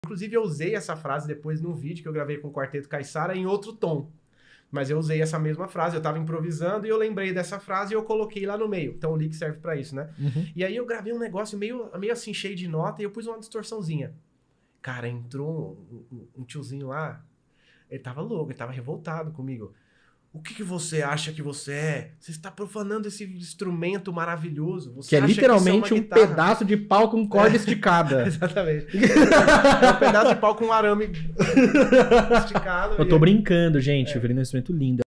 Inclusive, eu usei essa frase depois num vídeo que eu gravei com o Quarteto Caiçara em outro tom. Mas eu usei essa mesma frase, eu tava improvisando e eu lembrei dessa frase e eu coloquei lá no meio. Então o lick serve pra isso, né? E aí eu gravei um negócio meio assim, cheio de nota, e eu pus uma distorçãozinha. Cara, entrou um tiozinho lá, ele tava louco, ele tava revoltado comigo. O que você acha que você é? Você está profanando esse instrumento maravilhoso. Você que é acha literalmente que um pedaço de pau com corda esticada. Exatamente. É um pedaço de pau com um arame esticado. Eu tô brincando, gente. O violino é um instrumento lindo.